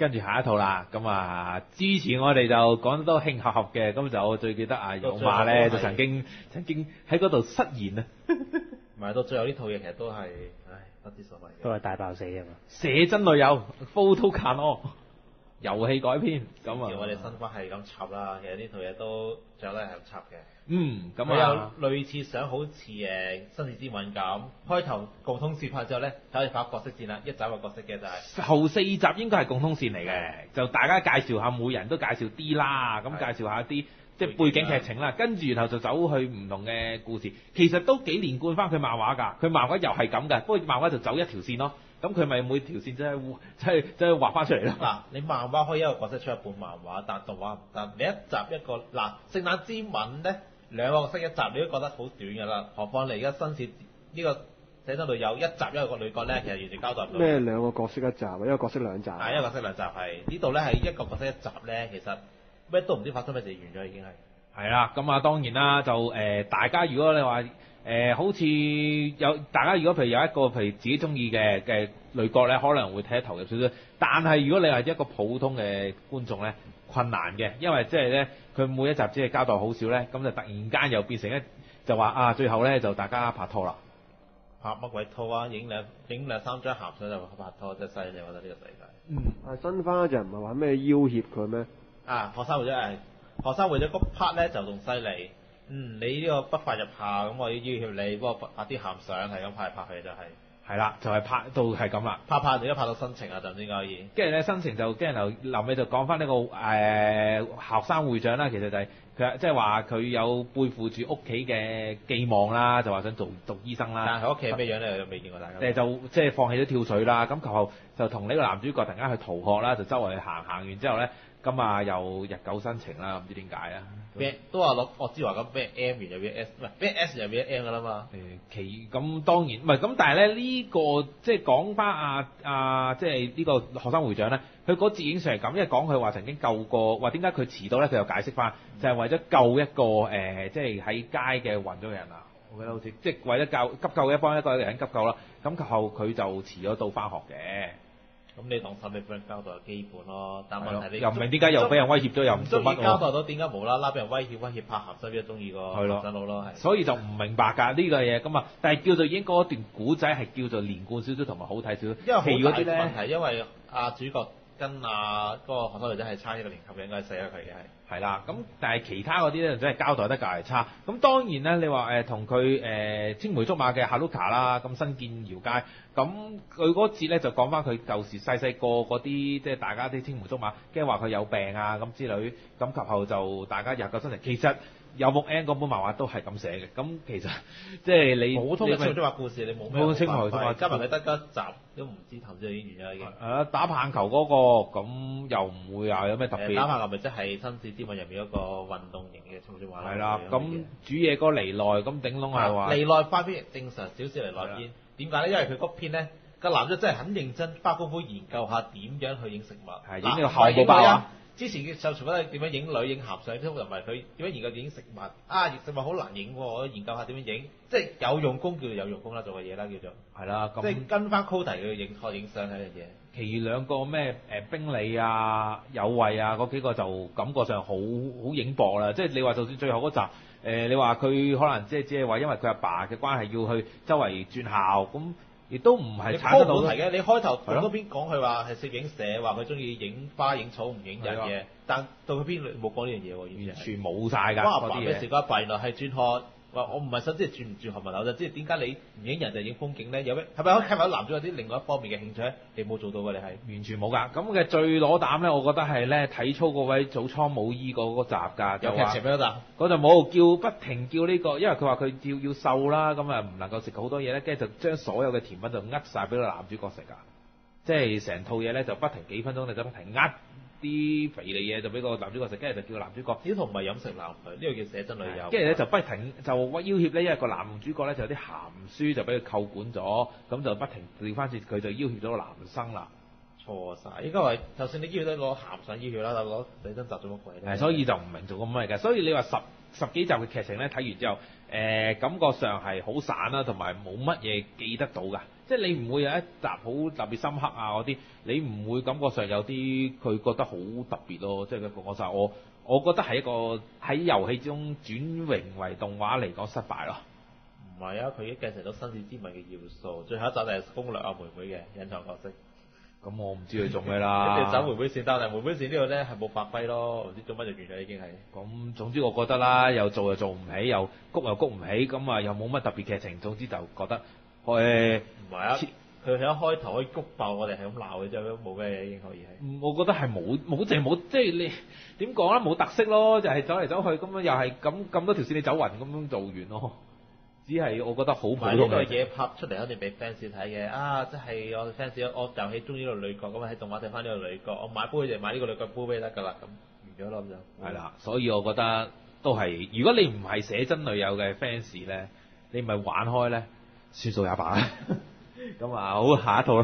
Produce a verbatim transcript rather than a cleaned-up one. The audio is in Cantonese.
跟住下一套啦，咁啊之前我哋就講得都興合合嘅，咁就我最記得啊有馬咧就曾經曾經喺嗰度失言啊， 唔係到最後呢套嘢其實都係，唉不知所謂嘅。 都係大爆死啊嘛！ 寫真女友 Photo Canon 遊戲改編，咁啊我哋新番係咁插啦，其實呢套嘢都最後都係咁插嘅。 嗯，咁佢啊有類似想好似誒《新世之吻》咁，開頭共通線拍之後咧，就可以拍角色線啦，一集個角色嘅就係、 後四集應該係共通線嚟嘅，就大家介紹下，每人都介紹啲啦，咁介紹下啲即係背景劇情啦，跟住然後就走去唔同嘅故事，其實都幾連貫翻佢漫畫㗎，佢漫畫又係咁嘅，不過漫畫就走一條線咯，咁佢咪每條線即係即係即係畫翻出嚟咯。 嗱，你漫畫可以一個角色出一本漫畫，但動畫唔得，你一集一個嗱《聖誕之吻》咧。兩個角色一集你都覺得好短㗎啦，何況你而家新設呢個寫真度有一集一個女角咧，其實完全交代唔到。 咩兩個角色一集，一個角色兩集。 係一個角色兩集係呢度咧係一個角色一集咧，其實咩都唔知發生咩事，完咗已經係。 係啦，咁啊當然啦，就誒、呃、大家如果你話誒、呃、好似有大家如果譬如有一個譬如自己中意嘅嘅女角咧，可能會睇得投入少少，但係如果你係一個普通嘅觀眾咧，困難嘅，因為即係咧，佢每一集只係交代好少咧，咁就突然間又變成一就話啊，最後咧就大家拍拖啦， 拍乜鬼拖啊？影兩影兩三張鹹相就拍拖，真係犀利！我覺得呢個世界。 嗯。 啊，新番嗰陣唔係話咩要挾佢咩？ 啊，學生會長係學生會長嗰 part 咧就仲犀利。嗯，你呢個不法入校，咁我要要挾你，幫我拍啲鹹相，係咁拍嚟拍去就係、是。 係啦，就係、是、拍到係咁啦， 拍拍而家拍到新情啊，就應該可以。 跟住咧，新情就跟住就臨尾就講翻呢個誒、呃、學生會長啦，其實就係佢即係話佢有背負住屋企嘅寄望啦，就話想做讀醫生啦。 但係佢屋企係咩樣咧？又未見過大家。 誒就即係放棄咗跳水啦，咁及後就同呢個男主角突然間去逃學啦，就周圍去行，行完之後咧，咁啊又日久生情啦，唔知點解啊？ 咩都話落我知話咁咩 M 完就變 S，唔係咩 S 就變 M 噶啦嘛。 誒其咁當然唔係咁，但係咧呢、這個即係講翻啊啊即係呢個學生會長咧，佢嗰節影上係咁，因為講佢話曾經救過，話點解佢遲到咧，佢又解釋翻，就係、是、為咗救一個誒、呃、即係喺街嘅暈咗嘅人啊，我記得好似即係為咗救急救一幫一個人急救啦，咁及後佢就遲咗到翻學嘅。 咁你當審理俾人交代係基本咯，但問題你又唔明點解又俾人威脅咗，又唔做乜交代到點解無啦啦俾人威脅威脅拍鹹濕邊個中意個鹹濕佬咯？係， 所以就唔明白㗎呢、這個嘢咁啊！但係叫做已經嗰段古仔係叫做連貫少少同埋好睇少少， 因為其餘嗰啲咧問題，因為阿主角跟阿嗰個學生女仔係差一個年級嘅，應該係死咗佢嘅係。 係啦，咁但係其他嗰啲咧真係交代得較係差。咁當然咧，你話誒同佢誒青梅竹馬嘅哈魯卡啦，咁新建搖街，咁佢嗰節咧就講翻佢舊時細細個嗰啲，即係大家啲青梅竹馬，驚話佢有病啊咁之類，咁及後就大家日久生情。其實有木 N 嗰本漫畫都係咁寫嘅，咁其實即係你普通嘅青梅竹馬故事，你冇咩青梅竹馬， 加埋佢得一集都唔知頭先已經完咗已經。 誒打棒球嗰、嗰個咁又唔會話有咩特別。 打棒球咪即係新世之吻入面嗰個運動型嘅青梅竹馬啦。 係啦，咁煮嘢嗰個尼奈咁頂籠係話。 尼奈花篇正常少少尼奈篇，點解咧？因為佢嗰篇咧個男仔真係很認真，花功夫研究下點樣去影食物。 係影呢個後部包啊！ 之前嘅就全部都係點樣影女、影鹹相，通常唔係佢點樣研究影食物啊！食物好難影喎，我研究下點樣影，即係有用功叫做有用功啦，做嘅嘢啦叫做。 係啦， 即係跟翻 code 去影錯影相係一樣嘢。 其餘兩個咩誒冰理啊、有為啊嗰幾個就感覺上好好影薄啦，即係你話就算最後嗰集誒、呃，你話佢可能即係只係話因為佢阿爸嘅關係要去周圍轉校咁。亦都唔係產生到題嘅，你開頭嗰邊講佢話係攝影社，話佢中意影花影草唔影人嘅，但到佢邊冇講呢樣嘢喎， 完全冇晒㗎。 關阿爸咩事？關阿爸原來係轉學，話我唔係想知轉唔轉學問題，我就知點解你唔影人就影風景咧？有咩係咪可以吸引男主有啲另外一方面嘅興趣？你冇做到㗎，你係完全冇㗎。咁嘅最攞膽咧，我覺得係咧體操嗰位早倉舞衣嗰個集㗎， 有劇情咩集？ 嗰就冇叫不停叫呢、這個，因為佢話佢要要瘦啦，咁啊唔能夠食好多嘢咧，跟住就將所有嘅甜品就呃晒俾個男主角食㗎，即係成套嘢咧就不停幾分鐘你就不停呃啲肥膩嘢就俾個男主角食，跟住就叫個男主角。 呢套唔係飲食男女，呢、這個叫寫真女友。 跟住咧就不停就要挾咧，因為個男主角咧就有啲鹹書就俾佢扣管咗，咁就不停調翻轉佢就要挾咗個男生啦。 錯晒，應該話就算你要挾都攞鹹上要挾啦，攞寫真集做乜鬼咧？ 係，所以就唔明做咁乜嘅。所以你話十十幾集嘅劇情咧睇完之後，誒、呃、感覺上係好散啦，同埋冇乜嘢記得到㗎。 即係你唔會有一集好特別深刻啊嗰啲，你唔會感覺上有啲佢覺得好特別咯。即係佢講晒我，我覺得係一個喺遊戲中轉型為動畫嚟講失敗咯。 唔係啊，佢已經繼承到紳士之謎嘅要素，最後一集就係攻略阿妹妹嘅隱藏角色。 咁我唔知佢做咩啦。 跟住走妹妹線，但係妹妹線呢度咧係冇發揮咯，唔知做乜就完咗已經係。 咁總之我覺得啦，又做又做唔起，又谷又谷唔起，咁啊又冇乜特別劇情，總之就覺得誒唔係啊，佢一開頭可以谷爆我哋係咁鬧嘅啫，冇咩嘢已經可以係。 我覺得係冇冇淨係冇，即係你點講咧，冇特色咯，就係走嚟走去咁樣，又係咁咁多條線你走勻咁樣做完咯。只係我覺得好普通嘅。 呢個嘢拍出嚟肯定俾 fans 睇嘅，啊！即係我 fans，我遊戲中意呢個女角，咁喺動畫睇翻呢個女角，我買杯就買呢個女角杯俾得㗎啦，咁完咗咯咁就。係啦， 所以我覺得都係，如果你唔係寫真女友嘅 fans 咧，你咪玩開咧，算數也罷啦。咁啊，好，下一套啦。